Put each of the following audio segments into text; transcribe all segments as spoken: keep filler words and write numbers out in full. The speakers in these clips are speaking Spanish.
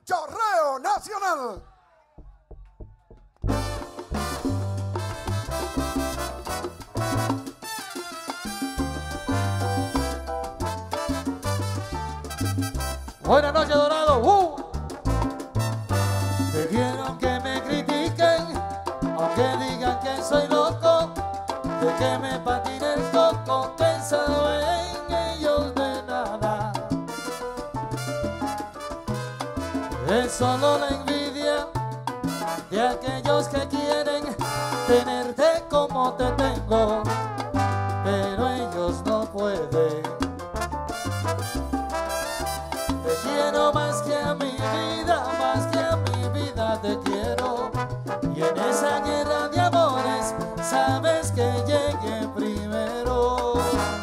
Chorreo Nacional. Buenas noches, Dorado. Uh. Prefiero que me critiquen, aunque digan que soy loco, de que me patine el coco, pensado en ellos de nada. Es solo la envidia de aquellos que quieren tenerte como te tengo, pero ellos no pueden. Te quiero más que a mi vida, más que a mi vida te quiero. Y en esa guerra de amores sabes que llegué primero.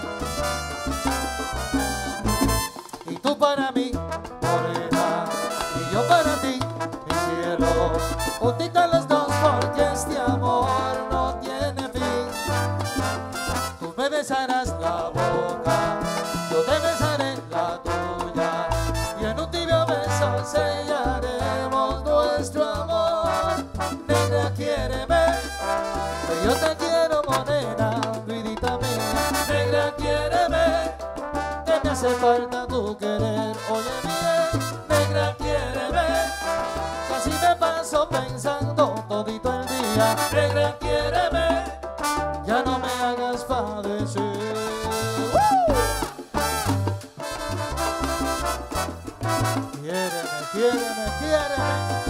Y tú para mí, morena, y yo para ti, mi cielo. Juntitos los dos porque este amor no tiene fin. Tú me besarás la boca, yo te besaré la tuya, y en un tibio beso sellaremos nuestro amor. Negra, quiéreme, que yo te quiero, morena, vidita mía. Negra, quiéreme, que me hace falta tu querer. Oye bien, negra, quiéreme, casi me paso pensando todito el día. Negra, quiéreme, ya no me hagas padecer. Quiéreme, quiéreme, quiéreme.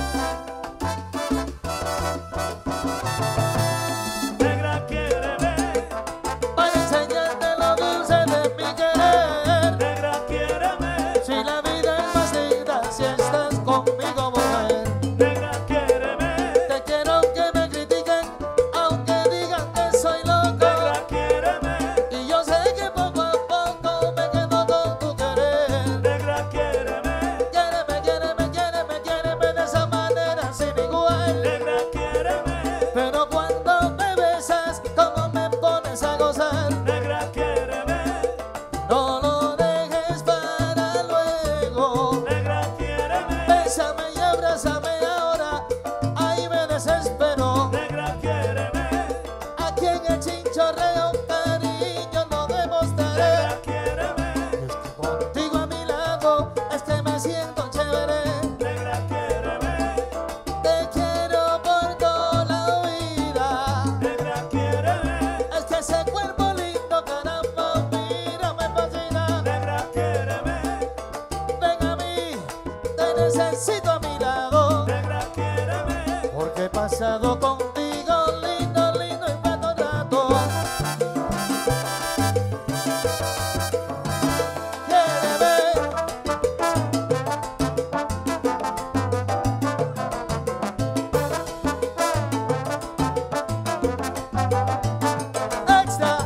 Negra, quiéreme, Para enseñarte lo dulce de mi querer. negra, quiéreme, Si la vida es más linda si estás conmigo, mujer. negra, quiéreme, Te quiero que me critiquen, aunque digan que soy loco. negra, quiéreme, Y yo sé que poco a poco me quedo con tu querer. negra, quiéreme, Quiéreme, quiéreme, quiéreme, quiéreme de esa manera sin igual. negra, quiéreme, Pero cuando me besas, como me pones a gozar. negra, quiéreme, No lo dejes para luego. negra, quiéreme, Bésame y abrázame ahora, ahí me desespero. negra, quiéreme, Aquí en el chinchorreo cariño no demostraré. negra, quiéreme, Es que contigo a mi lado es que me siento chévere. negra, quiéreme, Te quiero por toda la vida. negra, quiéreme, Es que ese cuerpo lindo, caramba, mira, me fascina. negra, quiéreme, Ven a mí, te necesito a mi lado. negra, quiéreme, Porque he pasado contigo lindo, lindo y buen rato. Quiéreme. Extra.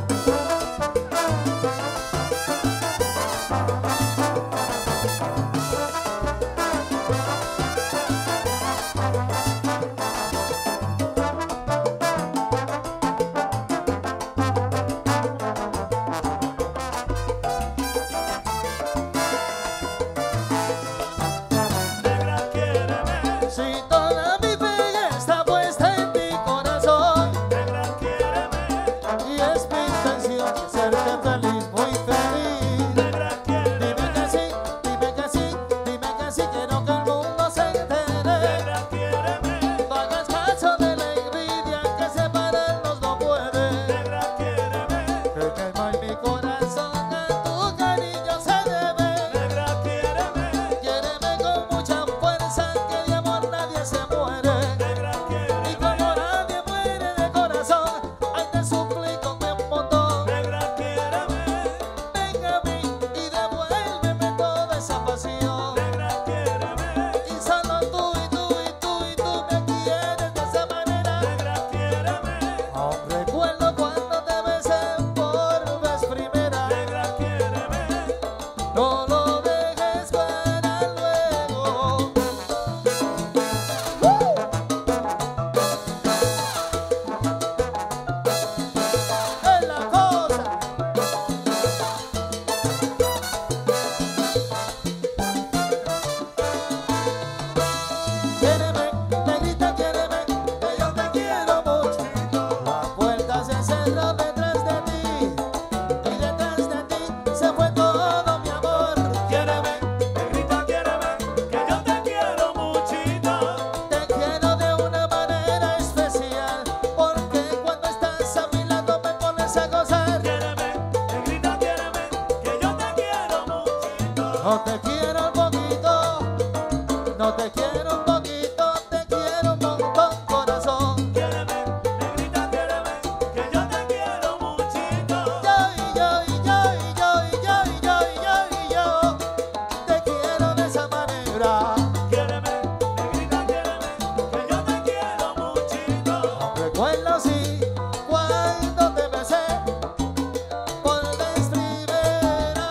No te quiero un poquito, te quiero un montón, corazón. Quiéreme, negrita, quiéreme, que yo te quiero muchito. Yo y yo y yo y yo y yo y yo y yo y yo te quiero de esa manera. Quiéreme, negrita, quiéreme, que yo te quiero muchito. Recuerdo sí cuando te besé por vez primera.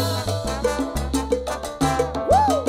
¡Woo!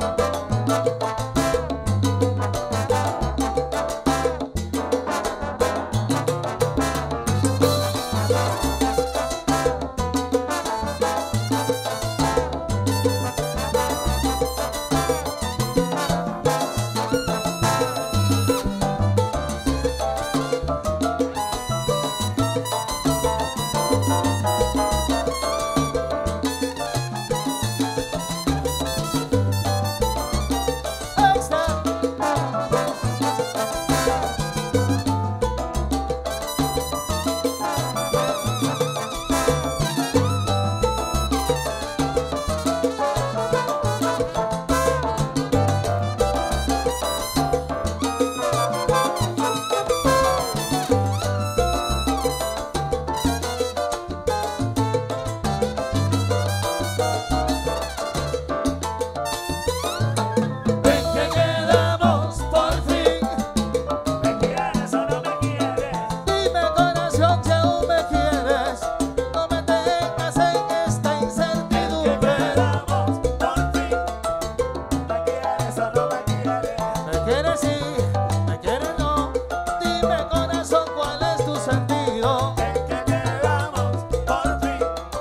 Extra. Ven que quedamos por fin. ¿Me quieres o no me quieres? Dime corazón si aún me quieres. No me tengas en esta Que incertidumbre. quedamos por fin. ¿Me quieres o no me quieres? Me quieres sí, me quieres no. Dime corazón cuál es tu sentido. ¿En qué quedamos por fin?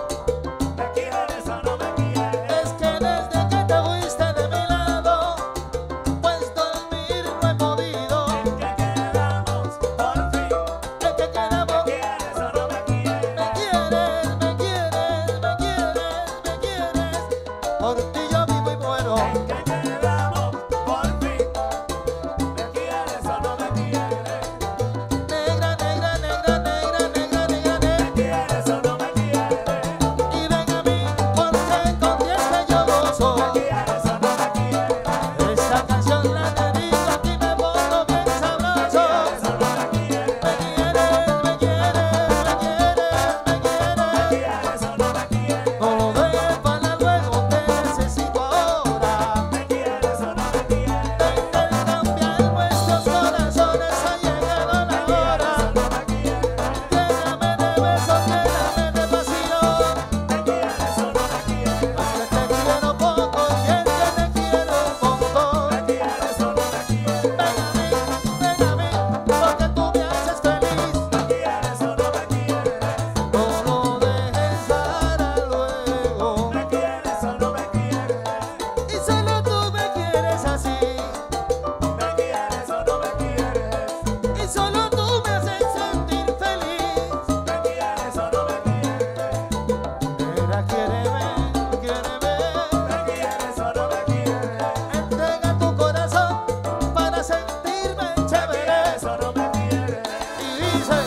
¿Me quieres o no me quieres? Es que desde que te fuiste de mi lado, pues dormir no he podido. ¿En qué quedamos por fin? Es que quedamos. ¿Me quieres o no me quieres? Me quieres, me quieres, me quieres, me quieres. Por ti yo vivo y muero. ¿En qué quedamos por fin? ¿Me quieres o no me quieres? Negra, negra, negra, negra, negra, negra, ¿Me negra. quieres o no me quieres? Y ven a mí porque contigo es que yo gozo. ¿Me quieres o no me quieres? Esta canción la dedico aquí me pongo bien sabroso. ¿Me quieres o no me quieres? Me quieres, me quieres, me quieres, me quieres. ¿Quieres o no me quieres? No lo dejes para luego, te necesito ahora. ¿Me quieres o no me quieres? Intercambiar nuestros corazones, ha llegado la ¿Me quieres hora. o no me quieres? Lléname de besos, lléname de pasión. ¿Me quieres o no me quieres? Porque te quiero poco y es que te quiero un montón. ¿Me quieres o no me quieres? Ven a mí, ven a mí, porque tú me haces feliz. ¿Me quieres o no me quieres? No lo dejes para luego. ¿Me quieres o no me quieres? Y solo tú me quieres así. ¿Me quieres o no me quieres? Y solo tú me haces sentir feliz. ¿Me quieres o no me quieres? Mira, quiéreme, quiéreme. ¿Me quieres o no me quieres? Entrega tu corazón para sentirme ¿Me chévere. quieres o no me quieres? Y dice,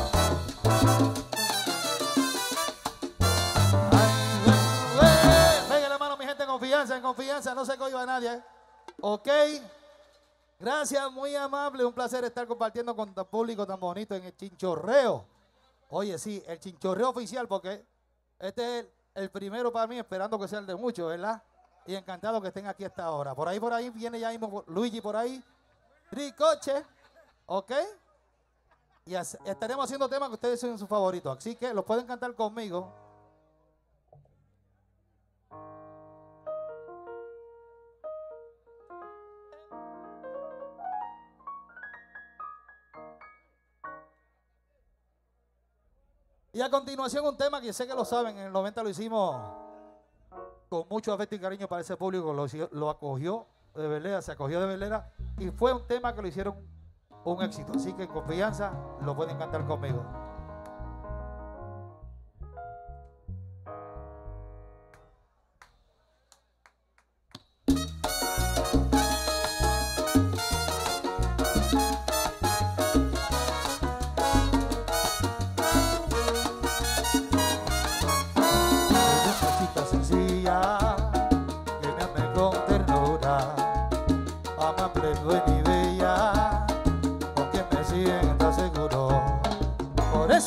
ay, güey, güey. Pega la mano, mi gente, en confianza, en confianza, no se cohiba a nadie, ¿eh? Ok, gracias, muy amable, un placer estar compartiendo con el público tan bonito en el chinchorreo. Oye, sí, el chinchorreo oficial, porque este es el, el primero para mí, esperando que sea el de muchos, ¿verdad? Y encantado que estén aquí a esta hora. Por ahí, por ahí, viene ya mismo Luigi por ahí, Ricoche, ok. Y as- estaremos haciendo temas que ustedes son sus favoritos, así que los pueden cantar conmigo. Y a continuación un tema que sé que lo saben, en el noventa lo hicimos con mucho afecto y cariño para ese público, lo, hizo- lo acogió de velera, se acogió de velera y fue un tema que lo hicieron un éxito, así que en confianza lo pueden cantar conmigo. Muchachita sencilla, que me ame con ternura,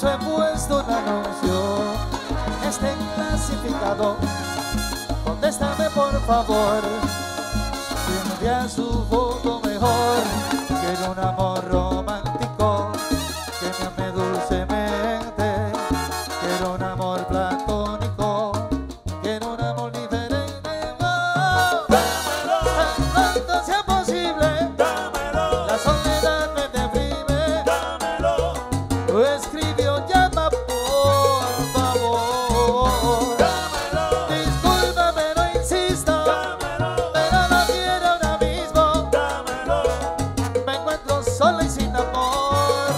eso he puesto un anuncio en este clasificado. Contéstame por favor, si envía su foto mejor. Quiero un amor romántico que me ame dulcemente. Quiero un amor platónico, quiero un amor diferente. Oh, tan pronto sea posible, Dámelo, la soledad me deprime. dámelo, Lo escribió, llama por favor. dámelo, Discúlpame, no insisto, dámelo, pero no quiero ahora mismo. dámelo. Me encuentro sola y sin amor.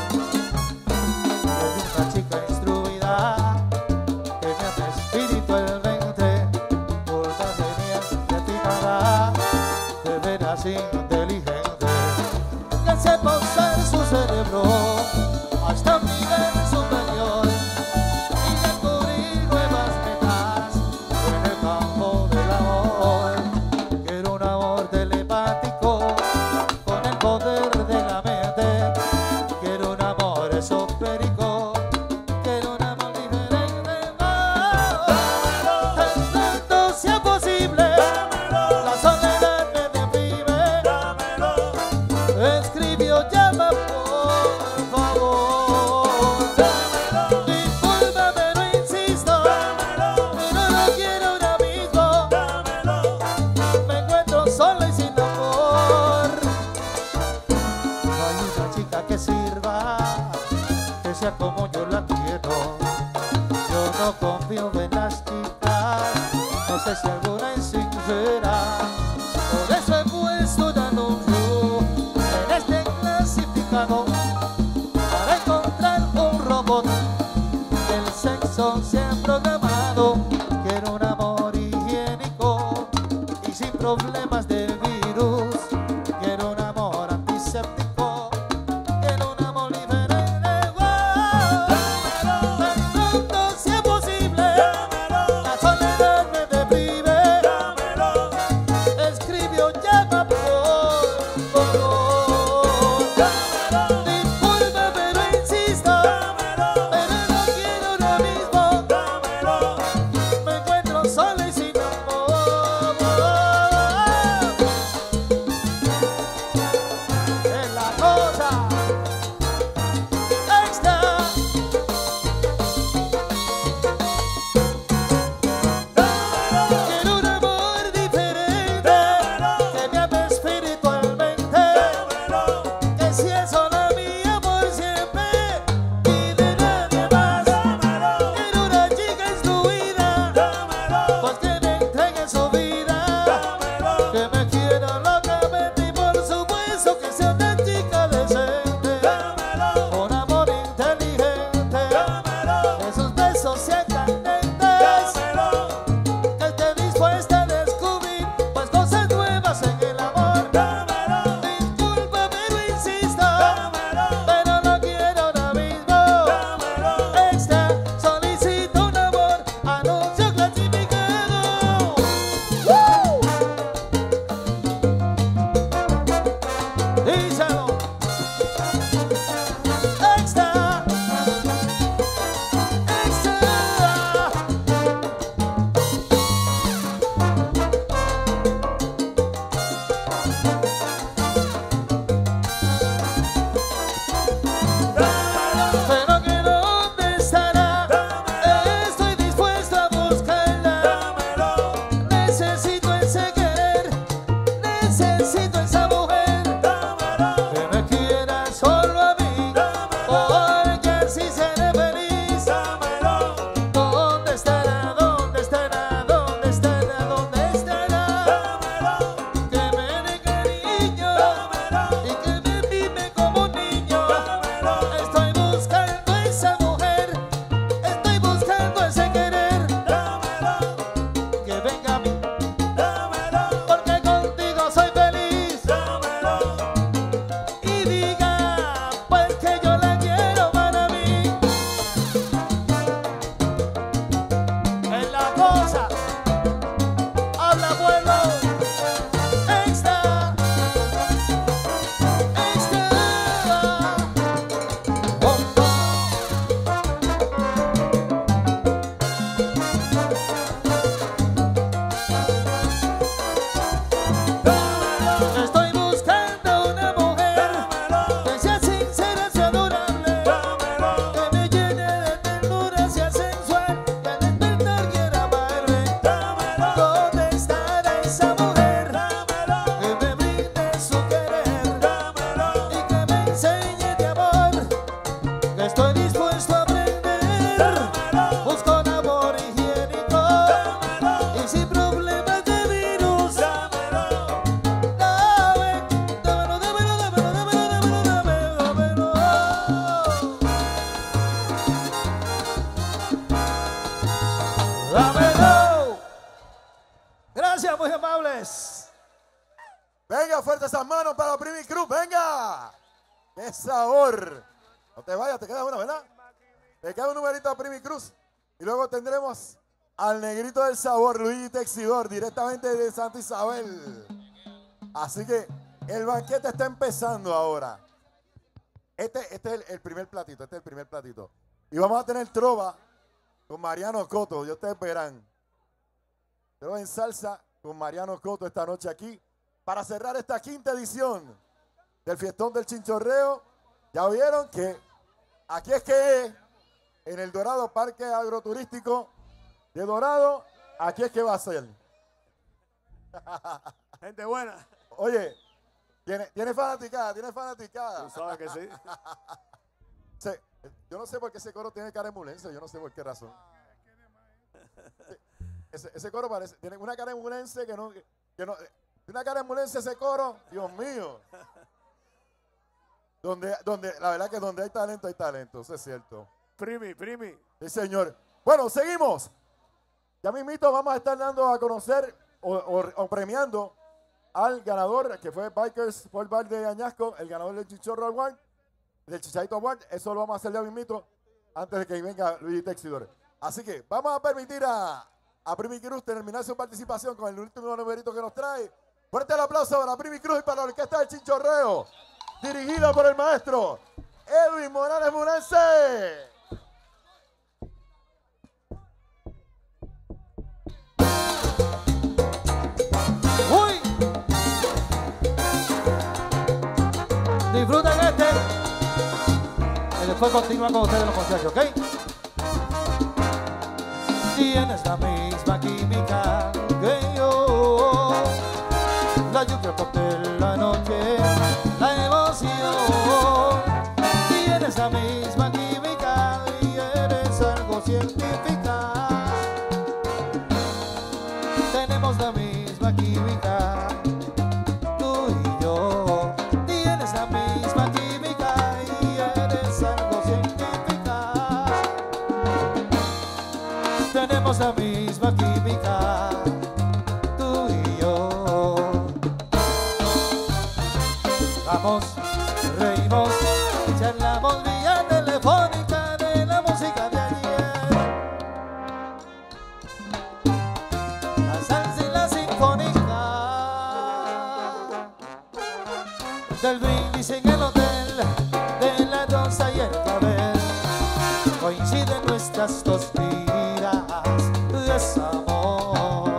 Soy una chica instruida que me ama espiritualmente. Voltaje mía refinada, de veras inteligente, que sepa usar su cerebro hasta un nivel superior y descubrir nuevas metas en el campo del amor. Quiero un amor telepático con el poder de la mente. Quiero un amor esotérico, quiero un amor diferente. Oh, tan pronto sea posible, la soledad me deprime. Escribió, llama por favor. Discúlpame, no insisto, pero no quiero ahora mismo. Me encuentro sola y sin amor. No hay una chica que sirva, que sea como yo la quiero. Yo no confío en las chicas, no sé si alguna es sincera. Por eso he puesto un anuncio en este clasificado, para encontrar un robot del sexo sea programado. Quiero un amor higiénico y sin problemas de virus. Quiero un amor antiséptico, quiero un amor diferente. Wow. Tan pronto sea posible, la soledad me deprime. Escribió, llama por favor. Discúlpame, no insisto, pero no quiero ahora mismo. Me encuentro sola y sin amor. Es la cosa extra. Quiero un amor diferente, que me ame espiritualmente, que sea sola mía por siempre y de nadie más. Quiero una chica instruida, pues que me entregue su vida, que me quiera locamente y por supuesto que sea una chica decente, con amor inteligente, que sus besos sean candentes, que esté dispuesta a descubrir pues cosas nuevas en el amor. Discúlpame, no insisto, pero no quiero ahora mismo. Extra, solicito un amor, anuncio clasificado. ¡Woo! Díselo. Extra, extra. Pero que dónde estará, estoy dispuesto a buscarla. Necesito ese querer, necesito esa mujer que me quiera solo a mí, porque así seré feliz. ¿Dónde estará? ¿Dónde estará? ¿Dónde estará? ¿Dónde estará? Que me dé cariño y que me mime como un niño. Estoy buscando esa mujer, estoy buscando ese querer, que venga a mí, porque contigo soy feliz. Venga, fuerte esas manos para Primi Cruz, venga. ¡Qué sabor! No te vayas, te queda una, ¿verdad? Te queda un numerito a Primi Cruz. Y luego tendremos al negrito del sabor, Luigi Texidor, directamente de Santa Isabel. Así que el banquete está empezando ahora. Este, este es el, el primer platito, este es el primer platito. Y vamos a tener trova con Mariano Cotto, y ustedes verán. Trova en salsa con Mariano Cotto esta noche aquí para cerrar esta quinta edición del Fiestón del Chinchorreo. Ya vieron que aquí es que es, en el Dorado Parque Agroturístico de Dorado, aquí es que va a ser. Gente buena. Oye, tiene, tiene fanaticada, tiene fanaticada. Tú sabes que sí. Sí, yo no sé por qué ese coro tiene cara emulense, yo no sé por qué razón. Sí, ese, ese coro parece, tiene una cara emulense que no, que no, una cara emulense ese coro, Dios mío. Donde, donde, la verdad que donde hay talento, hay talento, eso es cierto. Primi, primi. Sí, señor. Bueno, seguimos. Ya mismito vamos a estar dando a conocer o, o, o premiando al ganador, que fue Bikers Sport Bar de Añasco, el ganador del Chichorro Award, del Chichadito Award. Eso lo vamos a hacer ya mismito, antes de que venga Luigi Texidor. Así que vamos a permitir a, a Primi Cruz terminar su participación con el último numerito que nos trae. Fuerte el aplauso para Primi Cruz y para la orquesta del Chinchorreo, dirigida por el maestro Edwin Morales Murense. ¡Uy! Disfruten este. Y después continúa con ustedes los muchachos, ¿ok? Tienes la misma química que yo. La lluvia, el cóctel, la noche, la emoción. Tienes la misma química y eres algo científica. Tenemos la misma química, tú y yo. Tienes la misma química y eres algo científica. Tenemos la misma química, tú y yo. Vamos, reímos, charlamos vía telefónica de la música de ayer. La salsa y la sinfónica del brindis en el hotel, de la rosa y el clavel. Coinciden nuestras dos vidas de desamor.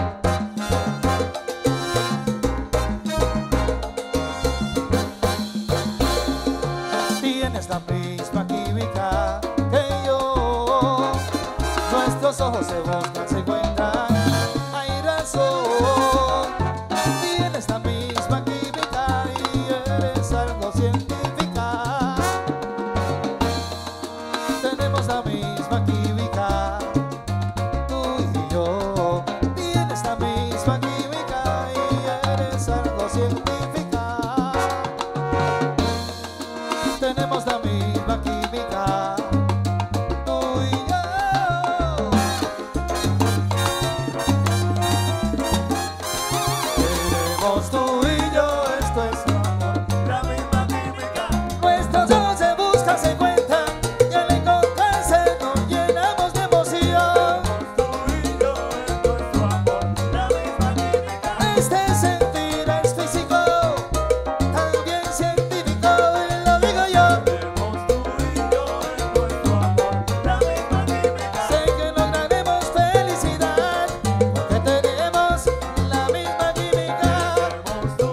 Tienes la misma química que yo. Nuestros ojos se buscan, se encuentran, hay razón. Tienes la misma química y eres algo científica. Tenemos la misma química, tú y yo. Tienes la misma química y eres algo científica. Tenemos la misma química, tú y yo. Queremos tú y yo, esto es amor. La misma química. Nuestros ojos se buscan, se encuentran, y al encontrarse nos llenamos de emoción. Tú y yo es nuestro amor. La misma química. Este sentir es físico, también científico, y lo digo yo. Tenemos tú y yo es nuestro amor. La misma química. Sé que lograremos felicidad, porque tenemos la misma química. Tenemos tú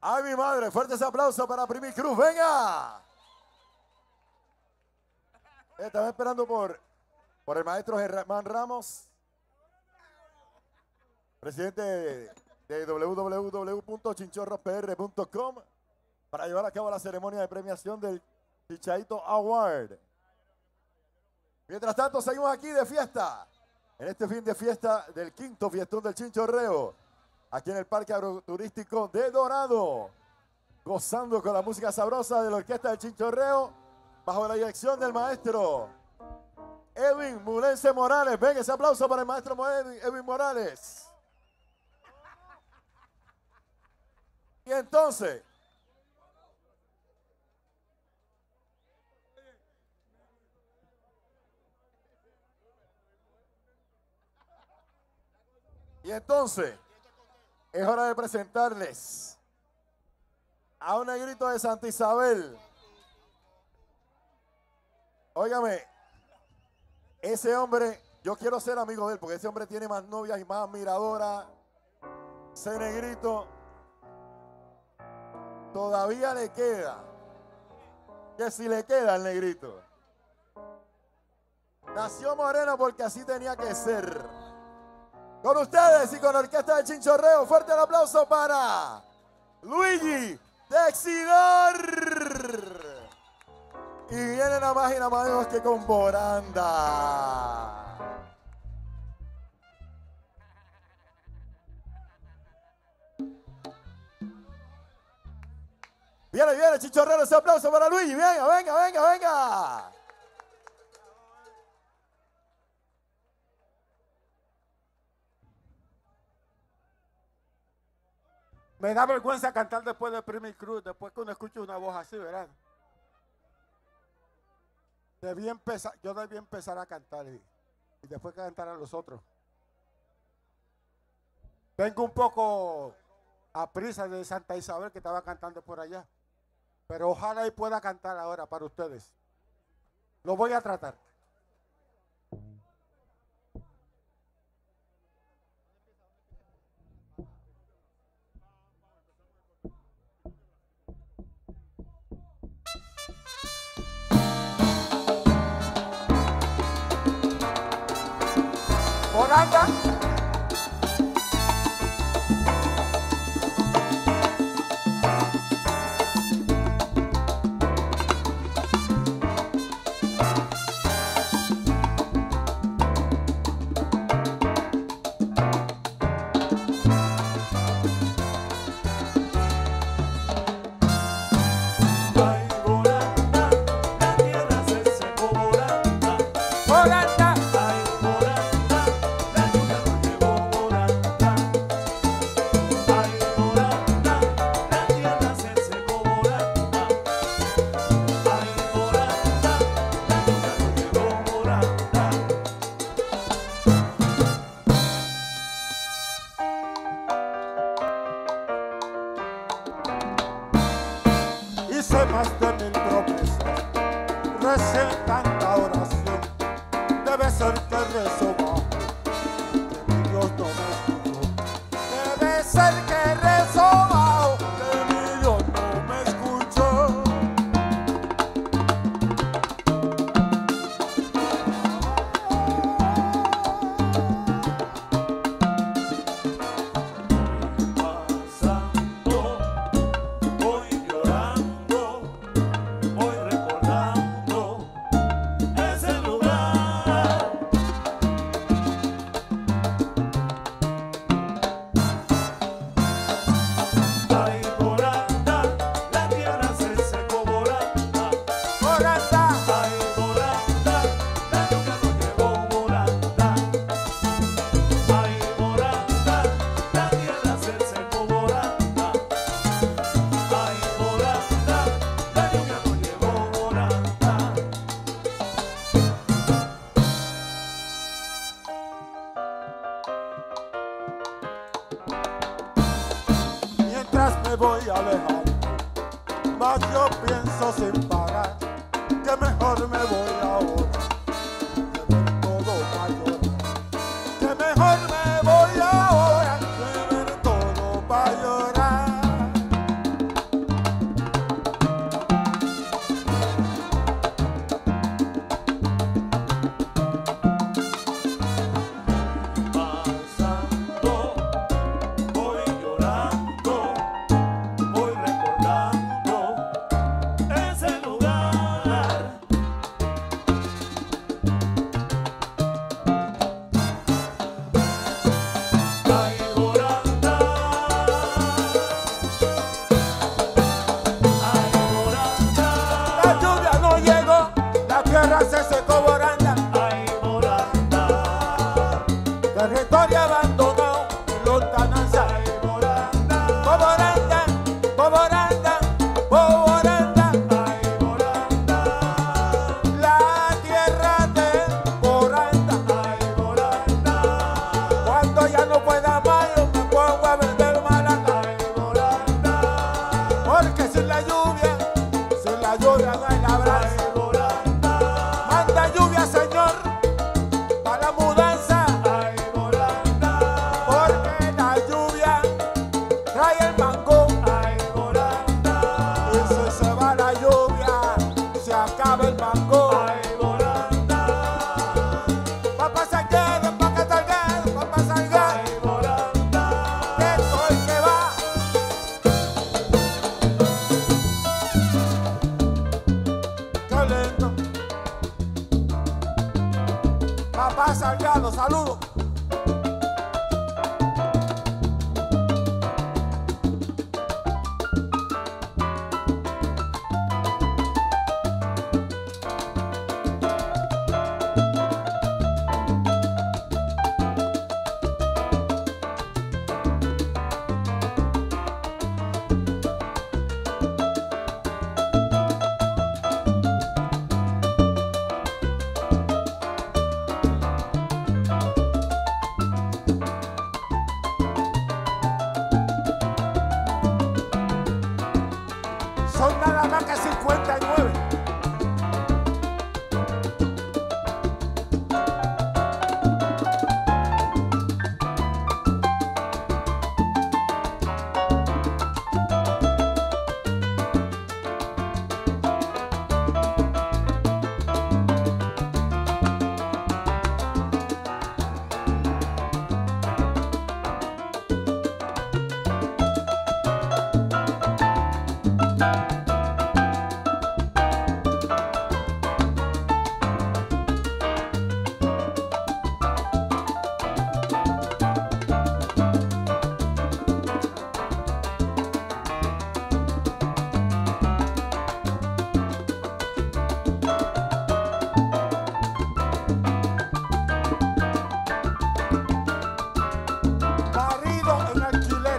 Ay, mi madre, fuerte ese aplauso para Primi Cruz, venga. Eh, Estaba esperando por, por el maestro Germán Ramos, presidente de, de w w w punto chinchorros p r punto com, para llevar a cabo la ceremonia de premiación del Chichaito Award. Mientras tanto, seguimos aquí de fiesta, en este fin de fiesta del quinto fiestón del Chinchorreo, aquí en el Parque Agroturístico de Dorado, gozando con la música sabrosa de la Orquesta del Chinchorreo, bajo la dirección del maestro Edwin Mulense Morales. Venga, ese aplauso para el maestro Edwin, Edwin Morales. Y entonces, y entonces, es hora de presentarles a un negrito de Santa Isabel. Óigame, ese hombre, yo quiero ser amigo de él, porque ese hombre tiene más novias y más admiradoras. Ese negrito todavía le queda. Que si le queda al negrito. Nació moreno porque así tenía que ser. Con ustedes y con la Orquesta del Chinchorreo, fuerte el aplauso para Luigi Texidor. Y viene nada más y nada menos que con Boranda. Viene, viene, Chinchorrero, ese aplauso para Luigi. Venga, venga, venga, venga. Me da vergüenza cantar después de Primi Cruz, después que uno escucha una voz así, ¿verdad? Debí empezar, yo debí empezar a cantar y, y después cantar a los otros. Vengo un poco a prisa de Santa Isabel, que estaba cantando por allá, pero ojalá y pueda cantar ahora para ustedes. Lo voy a tratar. Boranda. Hice más de mil promesas, recé tanta oración, debe ser que rezo bajo, que mi Dios no me escuchó. Debe ser que rezo bajo, que mi Dios no me escuchó. Pasando, voy llorando, voy recordando ese lugar. Ay, Boranda, la tierra se secó, Boranda. Boranda. Ay, Boranda, la lluvia nos llevó, Boranda. Ay, Boranda, la tierra se secó, Boranda. Ay, Boranda, la lluvia nos llevó, Boranda. Mientras me voy alejando, más yo pienso sin parar, que mejor me voy ahora, que ver todo pa' llorar. Que mejor me voy ahora, que ver todo pa' llorar. secó Boranda, ay, Boranda, territorio abandonado en lontananza. ay, Boranda, Boranda, Boranda, Boranda, ay, Boranda, la tierra de Boranda. ay, Boranda, Cuando ya no pueda más, yo me pongo a vender malanga. ay, Boranda, Porque sin la lluvia, sin la lluvia no hay labranza. ay, Boranda, Manda lluvia, Señor, para la mudanza. ay, Boranda, Porque la lluvia trae el mango. ay, Boranda, Y si se va la lluvia, se acaba el mango. ay, Boranda, Papá Salguero, papá Salguero, papá Salguero, ay, Boranda, que estoy que va. Qué lindo. Papá Salgado, saludos. Son nada más que cincuenta y nueve. Marido en alquiler.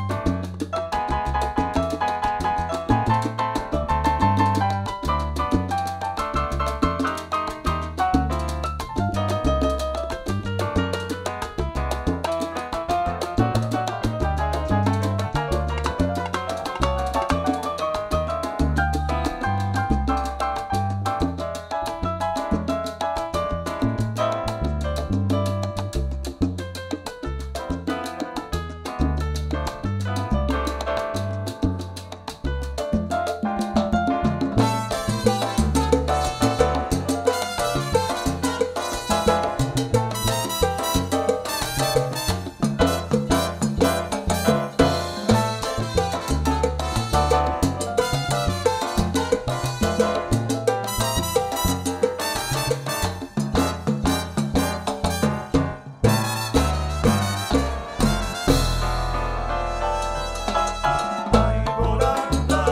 ay, Boranda,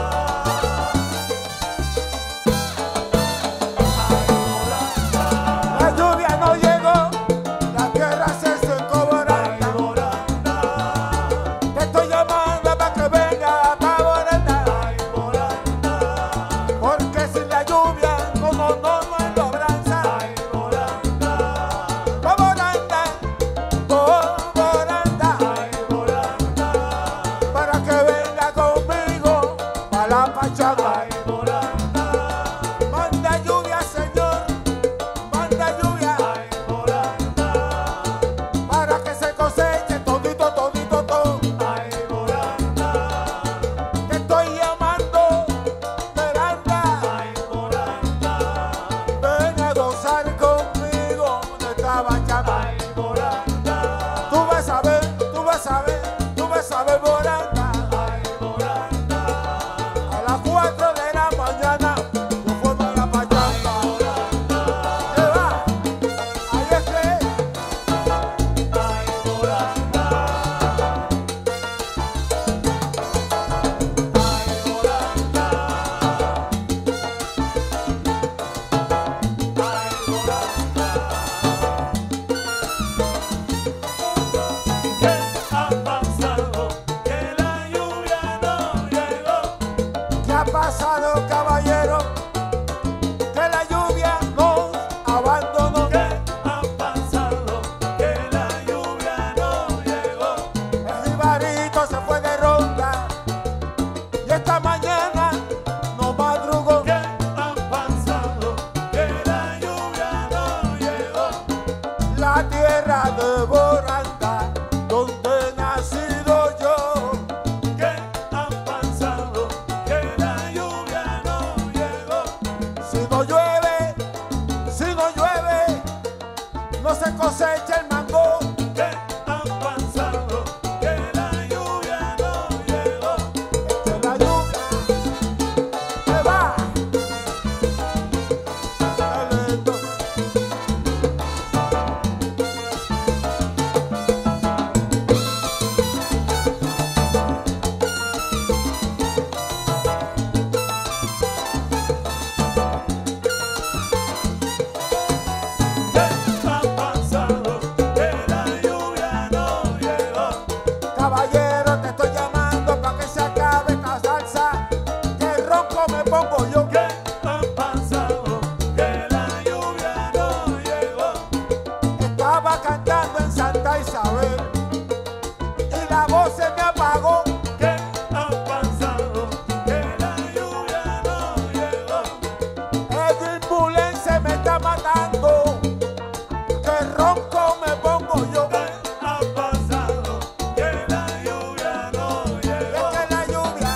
La lluvia no llegó, la tierra se secó ay, Boranda. Boranda, Te estoy llamando para que venga pa' Boranda. ay, Boranda, Porque sin la lluvia, no, no, no, no hay labranza. ay, Boranda, Pa' Boranda, pa' Boranda, ay, Boranda, para que venga conmigo pa' la pachanga. ay, Boranda, Manda lluvia, Señor, manda lluvia, ay, Boranda, para que se coseche todito, todito, todo. ay, Boranda, Te estoy llamando, Miranda, ay, Boranda, ven a gozar conmigo de esta bachata. ay, Boranda, Tú vas a ver, tú vas a ver, tú vas a ver Boranda. ay, Boranda, A las cuatro de la mañana, yo formo la pachanga. ¿Qué va? tierra de Boranda, donde he nacido yo. ¿Qué ha pasado? Que la lluvia no llegó. Si no llueve, si no llueve, no se cosecha el mango. ¿Qué ha pasado? Que la lluvia no llegó. Que la lluvia se va. Talento. ¿Qué ha pasado? Que la lluvia no llegó. Caballero, te estoy llamando para que se acabe esta salsa. Que ronco me pongo yo. ¿Qué ha pasado? Que la lluvia no llegó. Estaba cantando en Santa Isabel y la voz se me apagó. ¿Qué ha pasado? Que la lluvia no llegó. Edwin Bullen se me está matando. Que ronco me pongo yo. ¿Qué ha pasado? Que la lluvia no Es llegó. que la lluvia.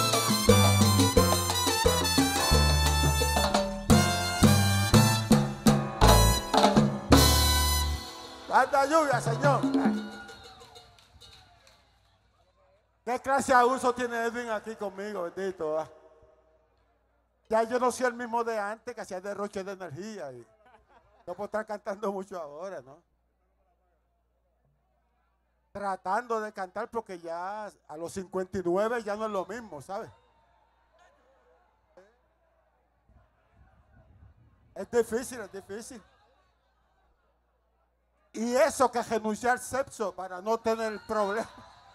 Tanta lluvia, señor. ¿Qué clase de uso tiene Edwin aquí conmigo, bendito? ah? Ya yo no soy el mismo de antes, que hacía derroche de energía. Y no puedo estar cantando mucho ahora, ¿no? Tratando de cantar porque ya a los cincuenta y nueve ya no es lo mismo, ¿sabes? Es difícil, es difícil. Y eso que renuncié al sexo para no tener problema.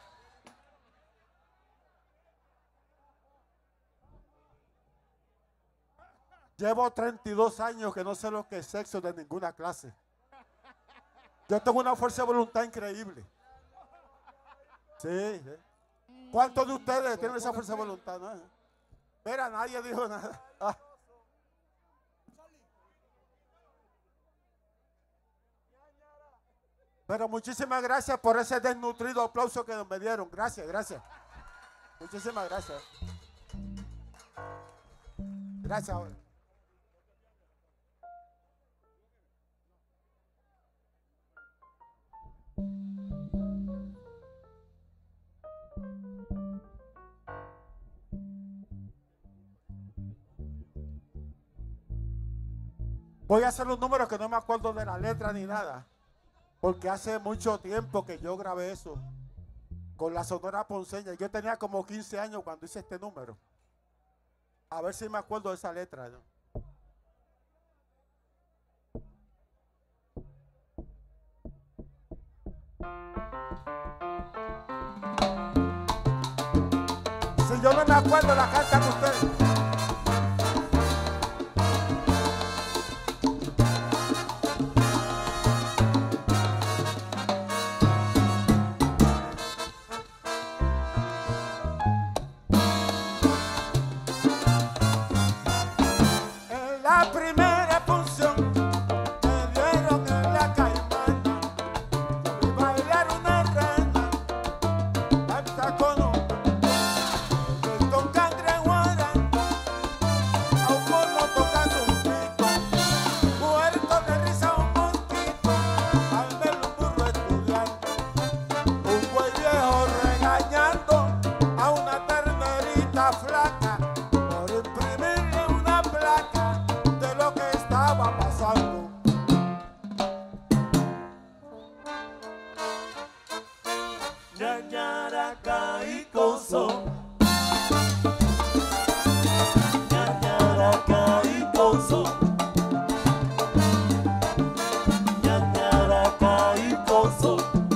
Llevo treinta y dos años que no sé lo que es sexo de ninguna clase. Yo tengo una fuerza de voluntad increíble. Sí, sí. ¿Cuántos de ustedes tienen esa fuerza de voluntad? No? Mira, nadie dijo nada. Ah. Pero muchísimas gracias por ese desnutrido aplauso que me dieron. Gracias, gracias. Muchísimas gracias. Gracias. Voy a hacer los números que no me acuerdo de la letra ni nada. Porque hace mucho tiempo que yo grabé eso con la Sonora Ponceña. Yo tenía como quince años cuando hice este número. A ver si me acuerdo de esa letra, ¿no? Si yo no me acuerdo, la cantan ustedes. En la primera función me dieron en la caimana. Yo vi bailar una rana, danza con un con cangre guaranda, a un mono tocando un pico, muerto de risa un mosquito, al verlo un burro estudiando, un buey viejo regañando a una ternerita flaca por imprimirle una placa de lo que estaba pasando. Ñañaraca y coso. Ñañaraca y coso. Ñañaraca y coso.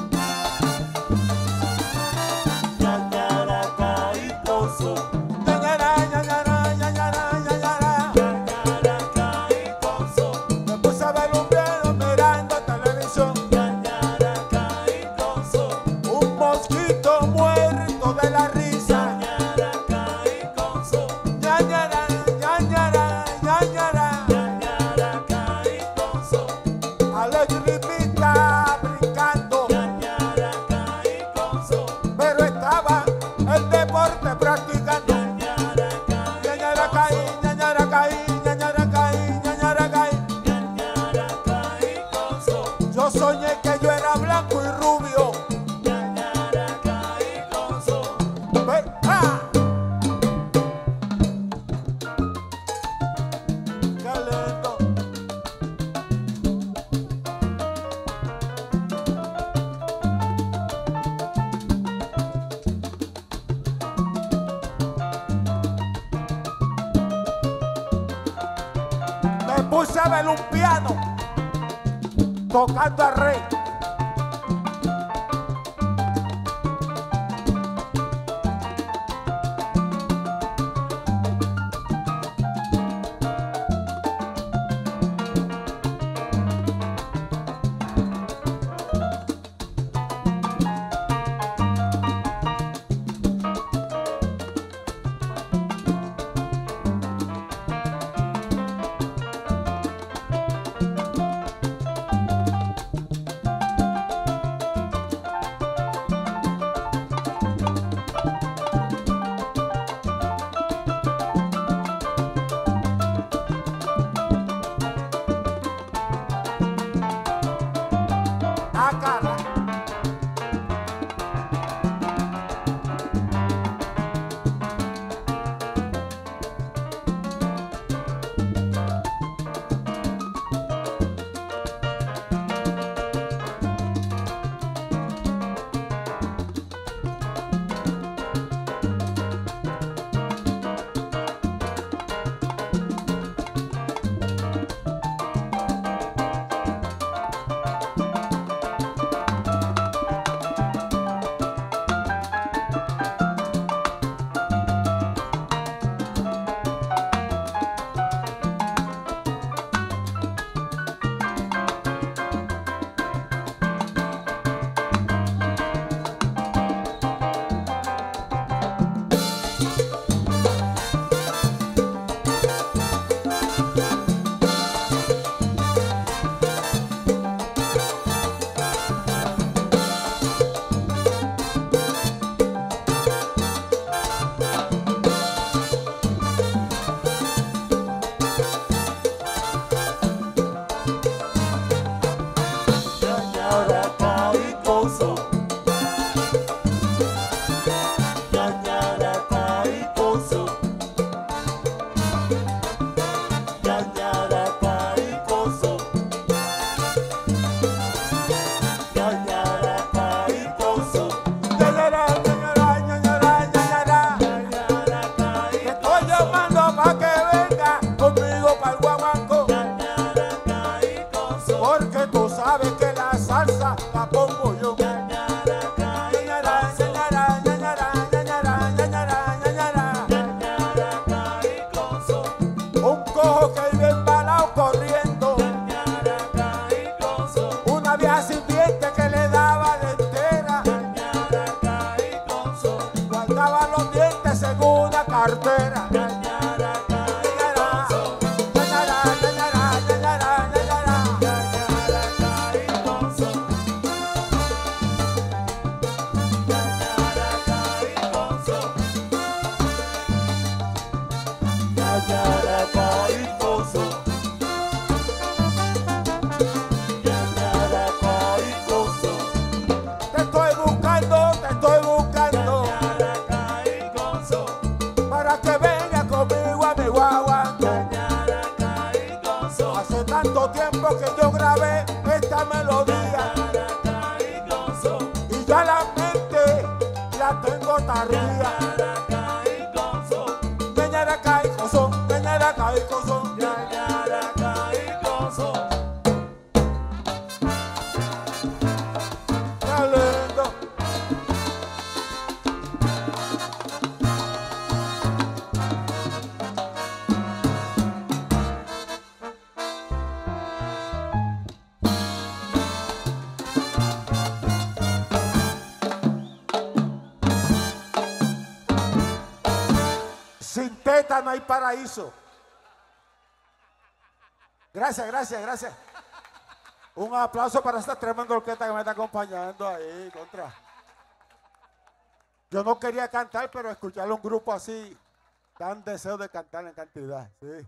Ñañaraca y coso. Ñañara, ñañara, ñañara, ñañara. Ñañaraca y coso. Me puse a ver un video mirando televisión. Ñañaraca y coso. Un mosquito muerto de la risa. Ñañaraca y coso. Ñañara, ñañara, ñañara. Ñañaraca y coso. Alegre pita, puse a ver un piano tocando a Rey. No hay paraíso. Gracias, gracias, gracias. Un aplauso para esta tremenda orquesta que me está acompañando ahí, contra. Yo no quería cantar, pero escuchar un grupo así, tan deseo de cantar en cantidad. Sí.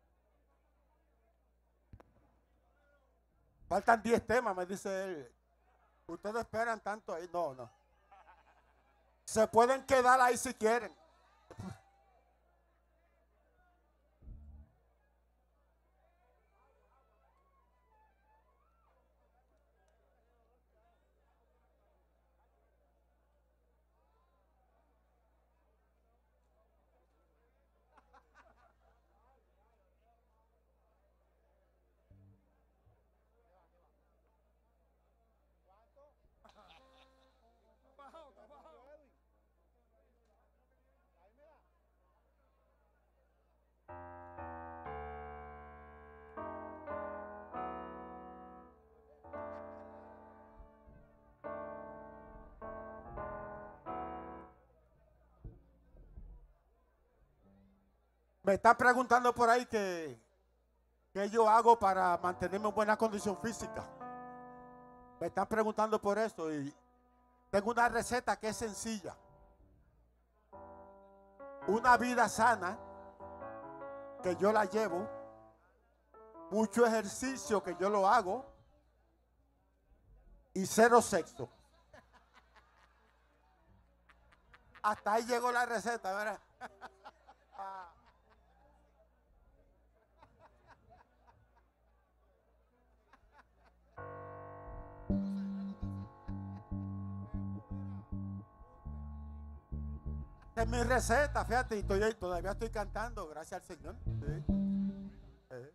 Faltan diez temas, me dice él. Ustedes esperan tanto ahí. No, no. Se pueden quedar ahí si quieren. Me están preguntando por ahí que, qué yo hago para mantenerme en buena condición física. Me están preguntando por esto y tengo una receta que es sencilla. Una vida sana que yo la llevo, mucho ejercicio que yo lo hago y cero sexo. Hasta ahí llegó la receta, ¿verdad? Ah. Es mi receta, fíjate, y estoy, todavía estoy cantando, gracias al Señor. Sí. Eh.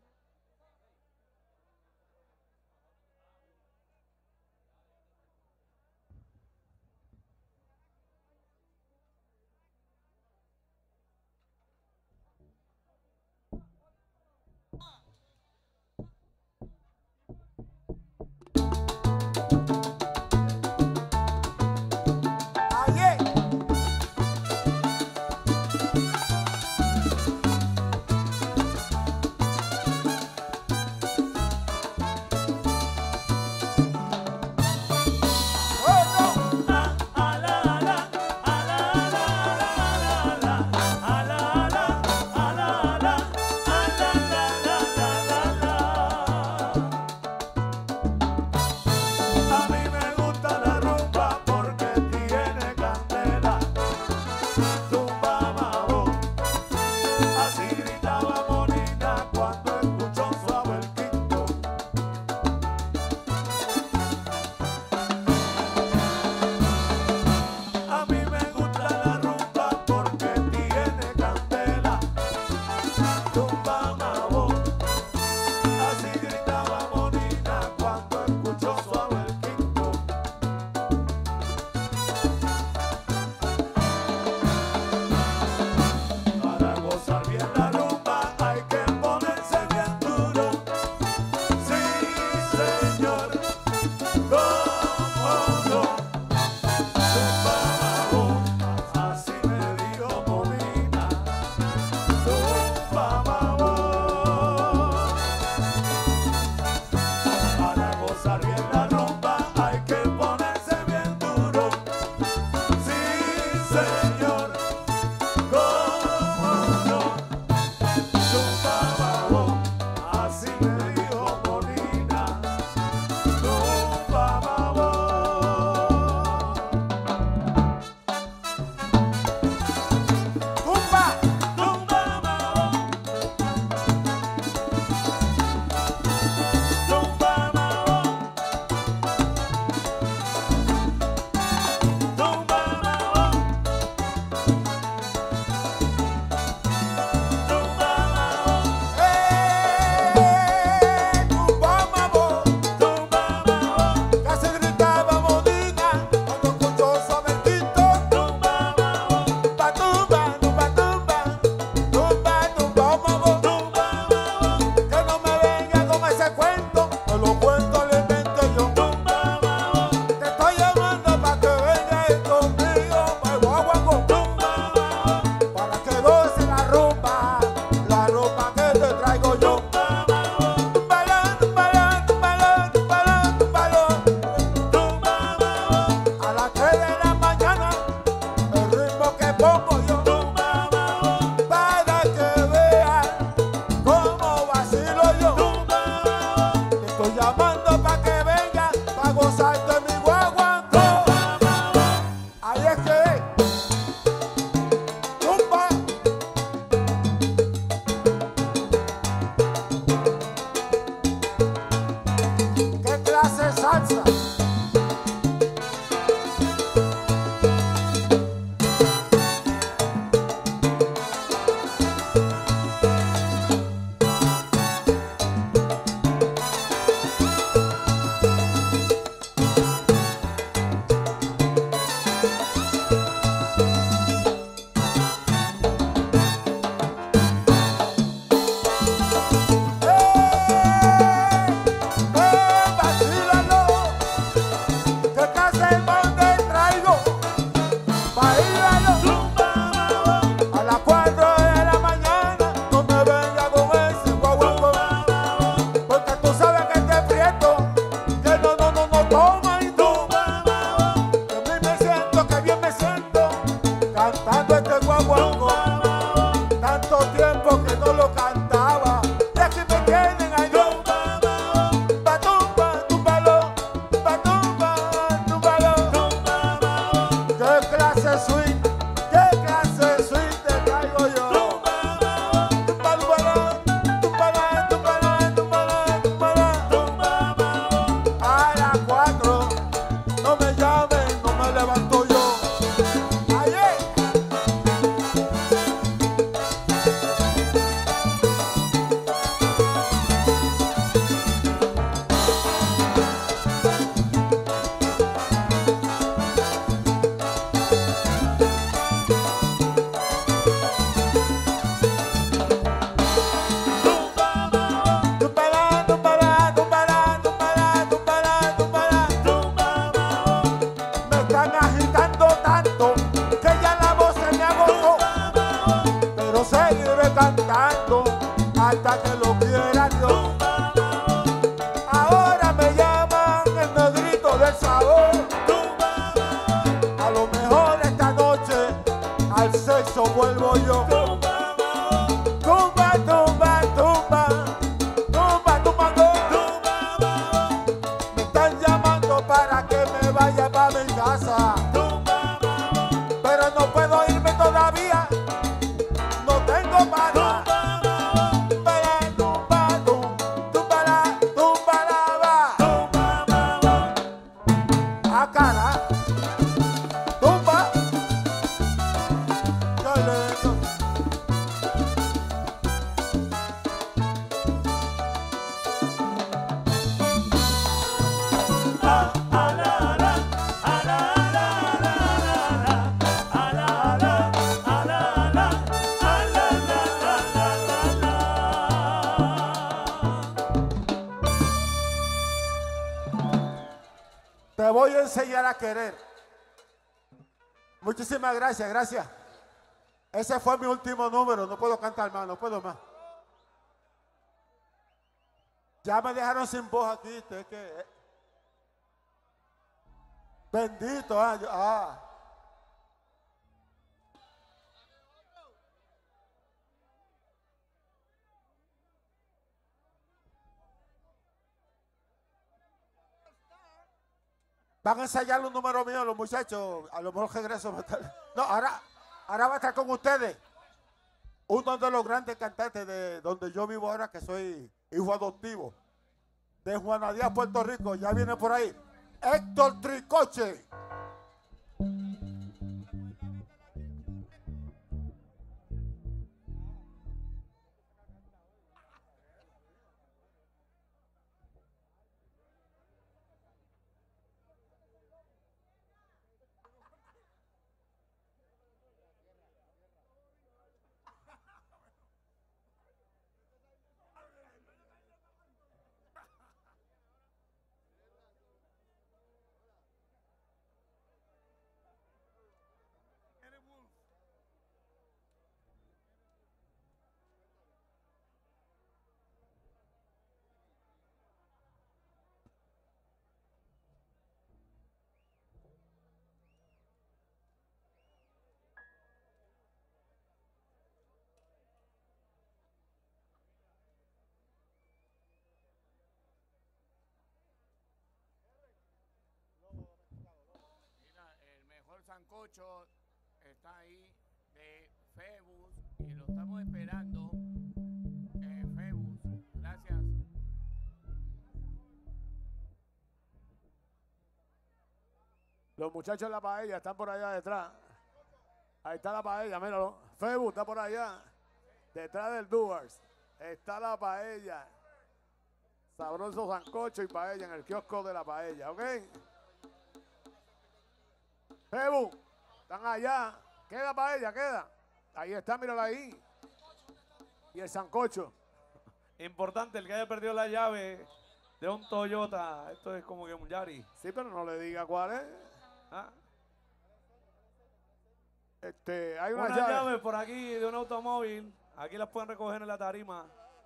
irse para mi casa. tumba, mamón, Pero no puedo irme todavía. No tengo para. tumba, mamón, Tumba, tumba, tum, tumba la, tumba la va. tumba, mamón. A cara. Tumba. Qué lindo. Ah, ah, la, la, ah, la, la, la, la, la, ah, la, la, ah, la, la, ah, la, la, la, la, la. Te voy a enseñar a querer. Muchísimas gracias, gracias. Ese fue mi último número. No puedo cantar más, no puedo más. Ya me dejaron sin voz aquí. Es que, eh. Bendito. Ah, yo- ah. Van a ensayar los números míos los muchachos. A lo mejor regreso. va a estar- No, ahora, ahora va a estar con ustedes. Uno de los grandes cantantes de donde yo vivo ahora, que soy hijo adoptivo. De Juana Díaz, Puerto Rico. Ya viene por ahí. Héctor Tricoche. Mira, el mejor sancocho está ahí de Febus y lo estamos esperando. Eh, Febus, gracias. Los muchachos de la paella están por allá detrás. Ahí está la paella, míralo. Facebook está por allá. Detrás del Duars. Está la paella. Sabroso sancocho y paella en el kiosco de la paella, ¿ok? Facebook, están allá. Queda paella, queda. Ahí está, mírala ahí. Y el sancocho. Importante, el que haya perdido la llave de un Toyota, esto es como que un Yari. Sí, pero no le diga cuál es. ¿Ah? Este, hay una, Una llave. llave por aquí de un automóvil, aquí las pueden recoger en la tarima.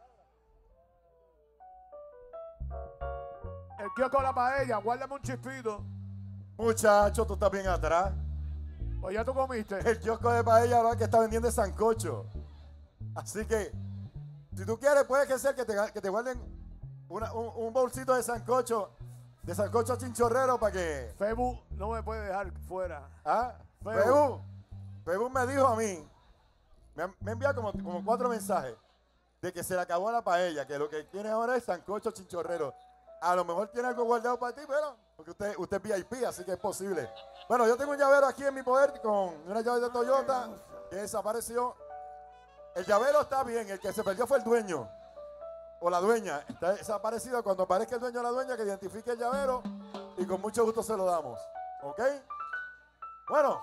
El kiosco de la paella, guárdame un chispito. Muchacho, tú estás bien atrás. O ya tú comiste. El kiosco de paella ahora que está vendiendo es sancocho. Así que, si tú quieres, puede que sea que te, que te guarden una- un, un bolsito de sancocho, de sancocho chinchorrero para que... Facebook no me puede dejar fuera. ¿Ah? Feu. Feu. Feu me dijo a mí, me, ha- me envía como, como cuatro mensajes de que se le acabó la paella, que lo que tiene ahora es sancocho chinchorrero. A lo mejor tiene algo guardado para ti, pero porque usted, usted es V I P, así que es posible. Bueno, yo tengo un llavero aquí en mi poder con una llave de Toyota que desapareció. El llavero está bien, el que se perdió fue el dueño o la dueña. Está desaparecido. Cuando aparezca el dueño o la dueña, que identifique el llavero y con mucho gusto se lo damos. ¿Ok? Bueno.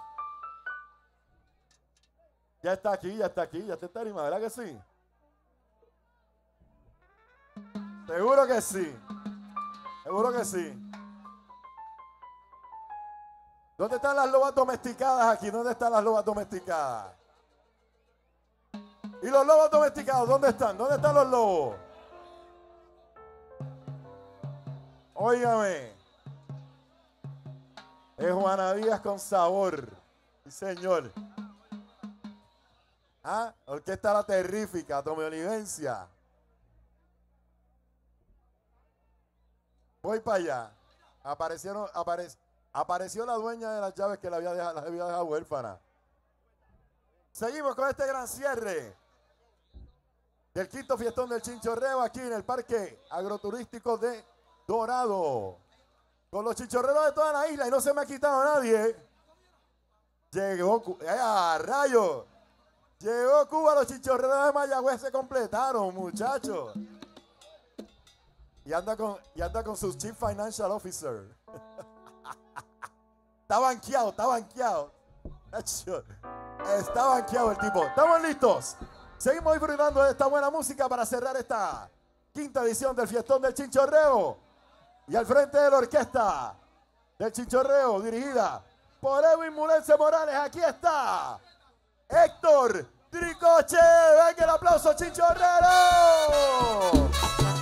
Ya está aquí, ya está aquí, ya está en tarima, ¿verdad que sí? Seguro que sí. Seguro que sí. ¿Dónde están las lobas domesticadas aquí? ¿Dónde están las lobas domesticadas? ¿Y los lobos domesticados? ¿Dónde están? ¿Dónde están los lobos? Óigame. Es Juana Díaz con sabor. Sí, señor. ¿Ah? Orquesta La Terrífica, Tommy Olivencia. Voy para allá. Aparecieron, aparece. Apareció la dueña de las llaves que la había dejado, la había dejado huérfana. Seguimos con este gran cierre del quinto fiestón del Chinchorreo aquí en el Parque Agroturístico de Dorado. Con los chinchorreros de toda la isla y no se me ha quitado nadie. Llegó, eh, a rayo. Llegó Cuba, los chinchorreros de Mayagüez se completaron, muchachos. Y anda con, y anda con su Chief Financial Officer. Está banqueado, está banqueado. Está banqueado el tipo. ¿Estamos listos? Seguimos disfrutando de esta buena música para cerrar esta quinta edición del Fiestón del Chinchorreo. Y al frente de la orquesta del Chinchorreo, dirigida por Edwin Mulense Morales, aquí está Héctor Tricoche. Venga el aplauso, Chinchorrero.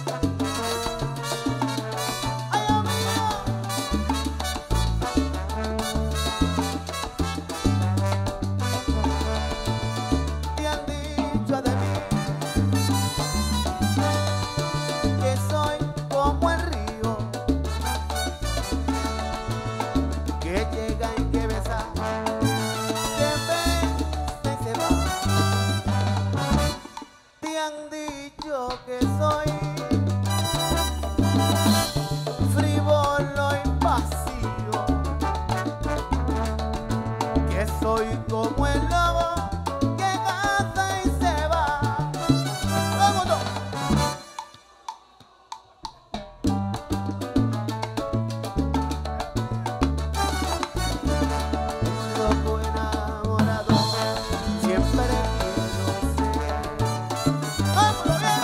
Que soy frívolo y vacío, que soy como el lobo que caza y se va. ¡Vámonos! Un loco enamorado siempre quiero ser. ¡Vámonos bien!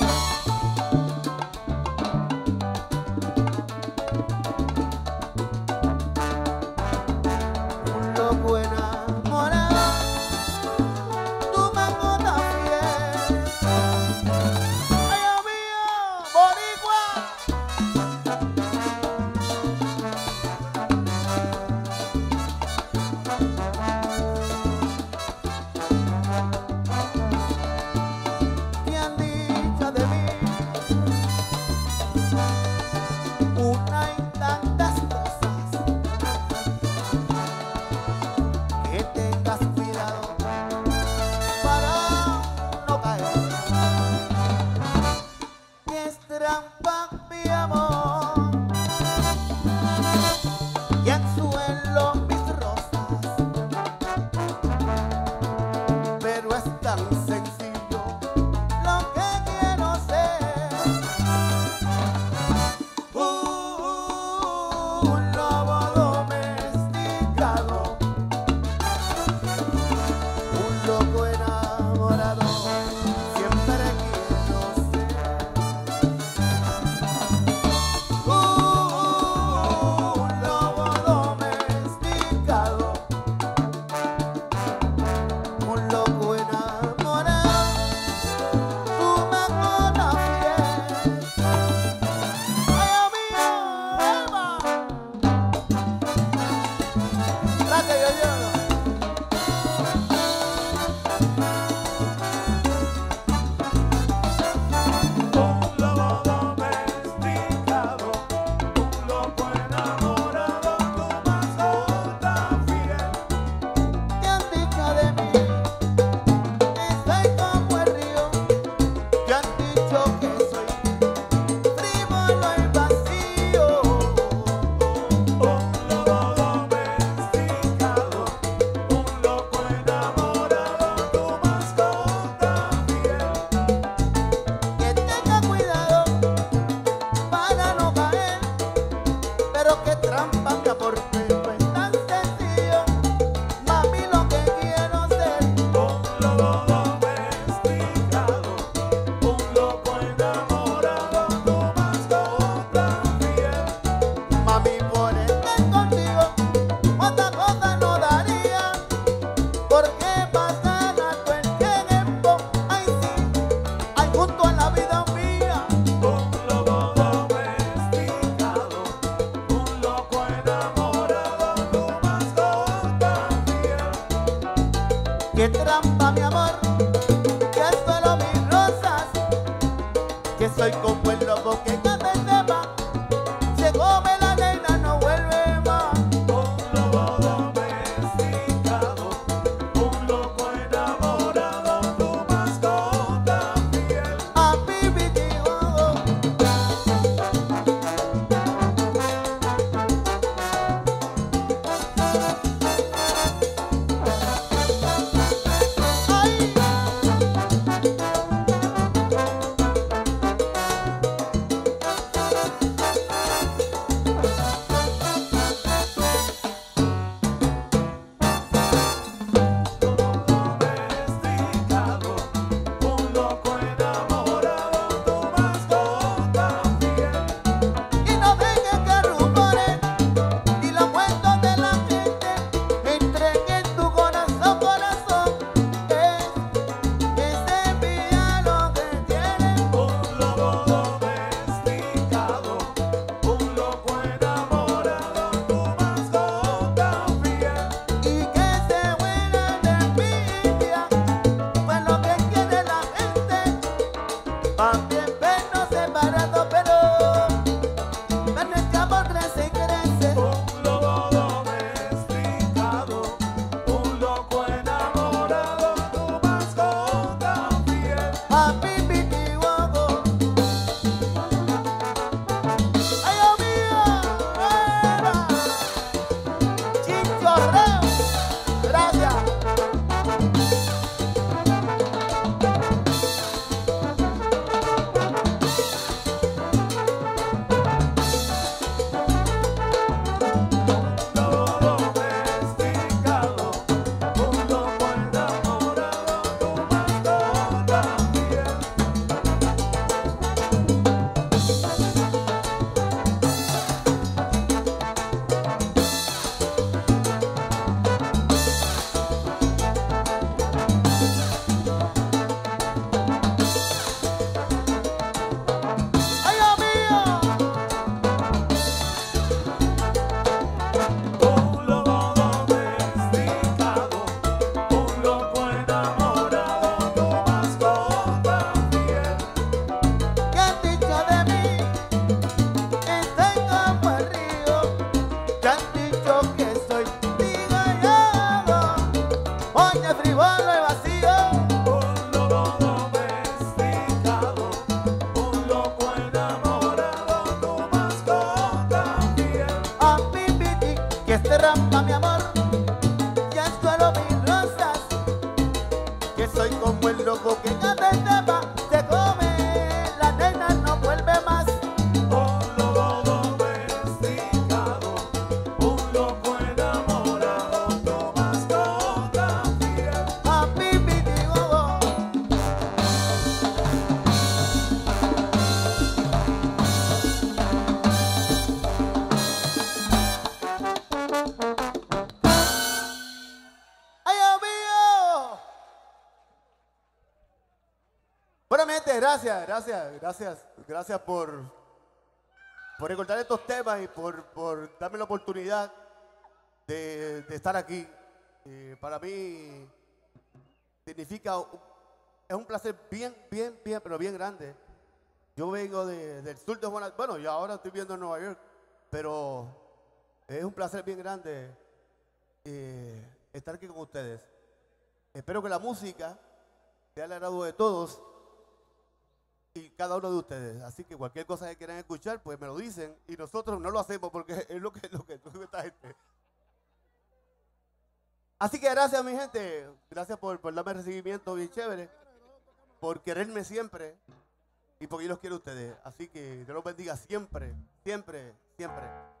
Qué trampa, mi amor, que solo mis rosas, que soy como el lobo que cada vez se va, se come la nena, no vuelve más. este rampa, mi amor, ya suelo mis rosas, que soy como el loco que canta el tema, se come, la nena no vuelve más. Un lobo domesticado, un loco enamorado, tu mascota fiel. A pipi digo, ¡ay, Dios mío! Bueno, mi gente, gracias, gracias, gracias, gracias por, por recordar estos temas y por, por darme la oportunidad de, de estar aquí. Eh, para mí significa, un- es un placer bien, bien, bien, pero bien grande. Yo vengo de- del sur de Juana, bueno, yo ahora estoy viviendo en Nueva York, pero es un placer bien grande eh, estar aquí con ustedes. Espero que la música sea al agrado de todos y cada uno de ustedes. Así que cualquier cosa que quieran escuchar, pues me lo dicen y nosotros no lo hacemos porque es lo que, lo que, lo que esta gente. Así que gracias, mi gente. Gracias por, por darme recibimiento bien chévere, por quererme siempre y porque yo los quiero a ustedes. Así que Dios los bendiga siempre, siempre, siempre.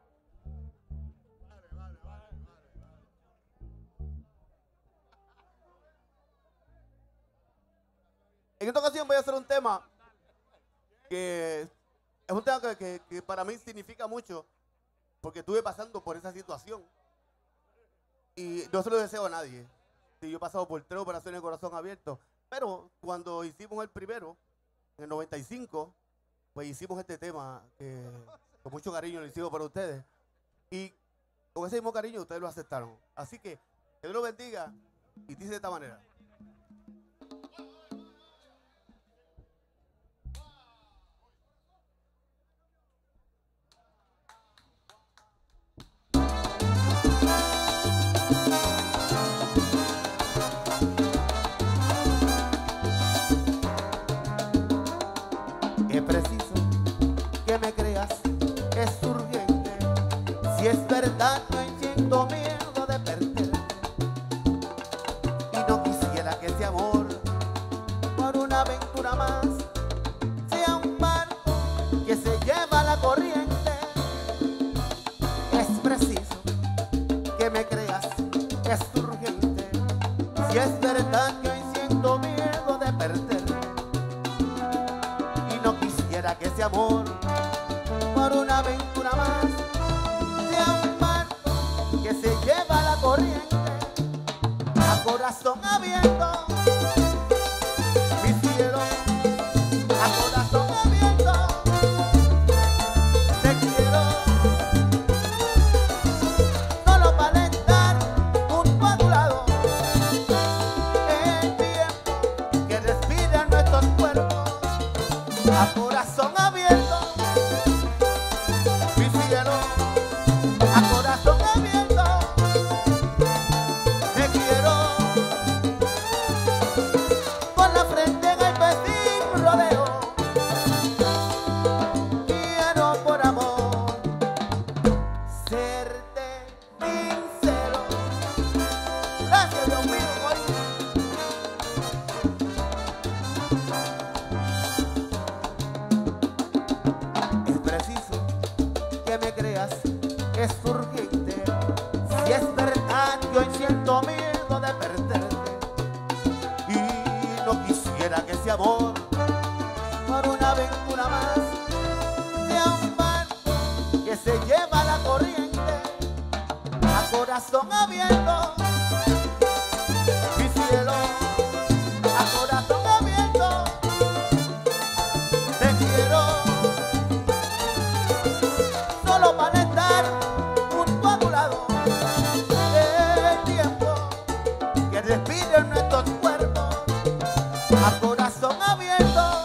En esta ocasión voy a hacer un tema que es un tema que, que- que para mí significa mucho porque estuve pasando por esa situación y no se lo deseo a nadie. Sí, yo he pasado por tres operaciones de corazón abierto, pero cuando hicimos el primero, en el noventa y cinco, pues hicimos este tema que con mucho cariño lo hicimos para ustedes y con ese mismo cariño ustedes lo aceptaron. Así que que Dios los bendiga y dice de esta manera. Es preciso que me creas, es urgente. Si es verdad, no siento miedo de perder. Y no quisiera que ese amor, por una aventura más, sea un barco que se lleva la corriente. Es preciso que me creas, es urgente. Si es verdad que hoy siento miedo de perder. Y no quisiera que ese amor, por una aventura más, sea un barco que se lleva la corriente. A corazón abierto, mi cielo, a corazón abierto, te quiero. Solo para estar junto a tu lado, el tiempo que respira nuestros cuerpos. A corazón abierto, mi cielo, a corazón abierto, te quiero. Con la frente en el pecho rodeo, quiero por amor serte sincero. Gracias, Dios mío, hoy. Es preciso que me creas, es urgente. Si es verdad que hoy siento miedo de perderte y no quisiera que ese amor, por una aventura más, sea un barco que se lleva la corriente. A corazón abierto, mi cielo, a corazón abierto, te quiero. Solo para estar junto a tu lado, el tiempo que respira en nuestros cuerpos. A corazón abierto,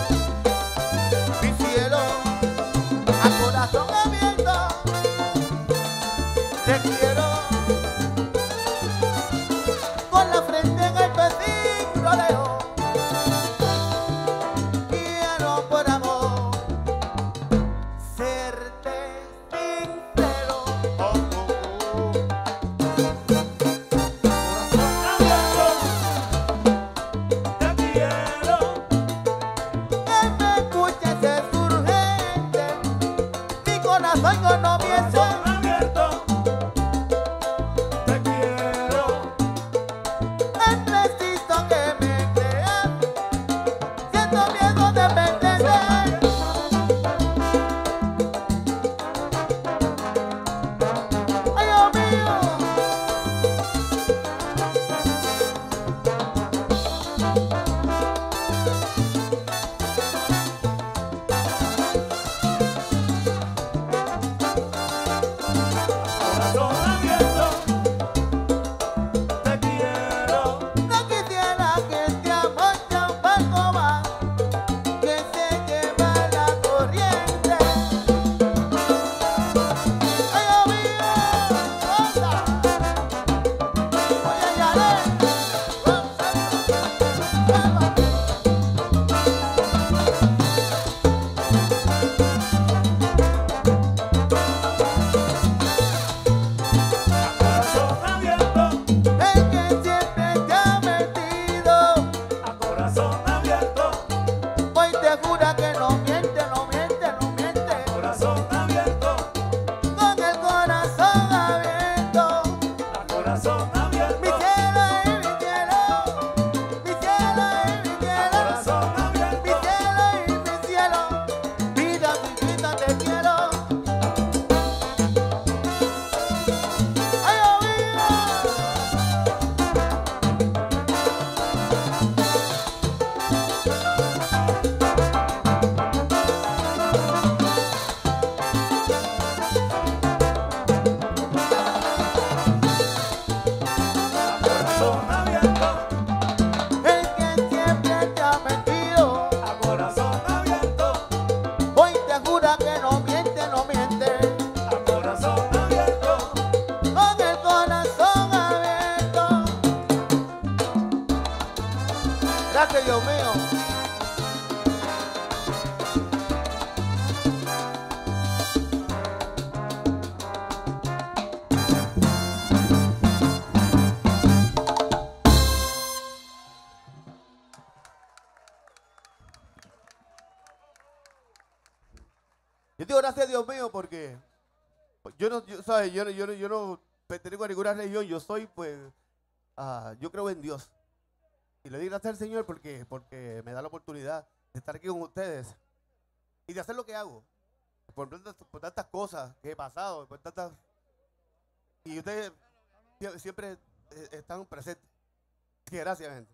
mi cielo, a corazón abierto, te quiero. Con la frente en el pecho rodeo, quiero por amor serte sincero. Oh, oh, oh. tropiezo. Corazón abierto, te quiero. Es preciso que me creas. Siento miedo de pertenecer. Ay, Dios mío. Corazón abierto, te quiero. No quisiera que este amor sea un barco más que se lleva la corriente. Ay, Dios mío, cosa. Oye, Yare, vamos, vamos. Corazón abierto, El que siempre te ha metido, a corazón abierto, hoy te jura que no miente, no miente, no miente. corazón abierto, Con el corazón abierto, a corazón mi abierto, cielo y mi cielo, mi cielo y mi cielo, corazón mi abierto. cielo y mi cielo, vida, mi vida te quiero. Ay, Dios mío. Corazón abierto, El que siempre te ha mentido, a corazón abierto, hoy te jura que no miente, no miente. a corazón abierto, Con el corazón abierto. Gracias, Dios mío. Yo digo gracias a Dios mío porque yo no, yo, ¿sabes? Yo, no- yo, no- yo no pertenezco a ninguna religión, yo soy, pues, ah, yo creo en Dios. Y le doy gracias al Señor porque, porque me da la oportunidad de estar aquí con ustedes y de hacer lo que hago. Por tantas, por tantas cosas que he pasado, por tantas... Y ustedes sie- siempre eh, están presentes. Sí, gracias, gente.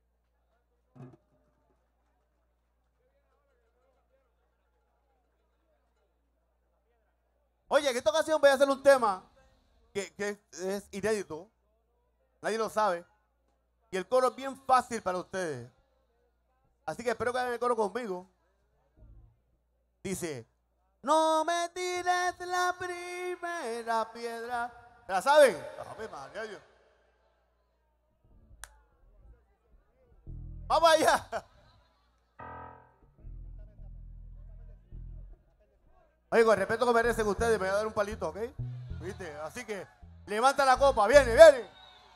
Oye, en esta ocasión voy a hacer un tema que, que es inédito. Nadie lo sabe. Y el coro es bien fácil para ustedes. Así que espero que hagan el coro conmigo. Dice, no me tires la primera piedra. ¿La saben? Ave María, Dios. Vamos allá. Oye, con el respeto que merecen ustedes, me voy a dar un palito, ¿ok? ¿Viste? Así que levanta la copa, viene, viene.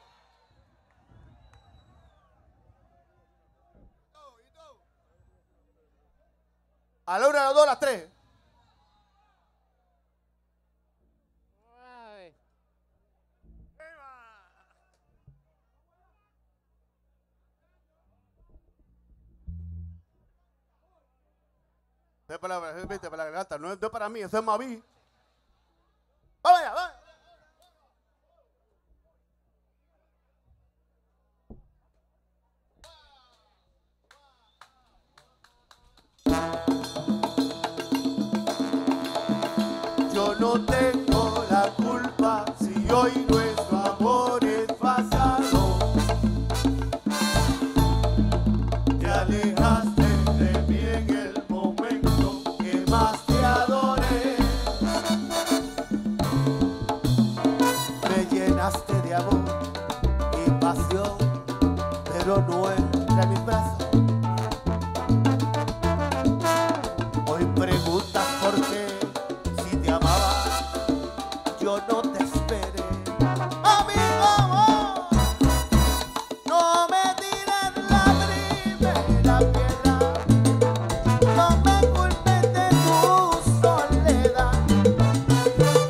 A la una, a las dos, a las tres. Esto es para la, viste, para la garganta, no es, no es para mí, eso es Mavi. Vamos allá, vamos. Yo no tengo la culpa si hoy nuestro amor es pasado. Te alejaste de mí en el momento que más te adoré. Me llenaste de amor y pasión, pero no entra en mis brazos. Hoy preguntas por qué, si te amaba, yo no te esperé. Amigo, no me tires la primera piedra, no me culpes de tu soledad.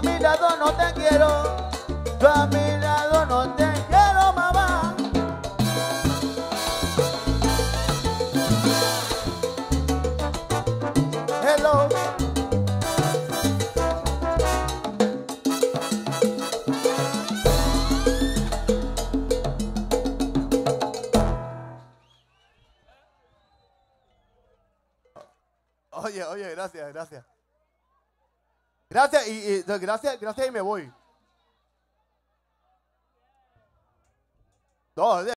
mi lado no te quiero, yo a mi lado no te quiero, mamá. Hello. Oye, oye, gracias, gracias. Gracias y, y gracias, gracias y me voy. No,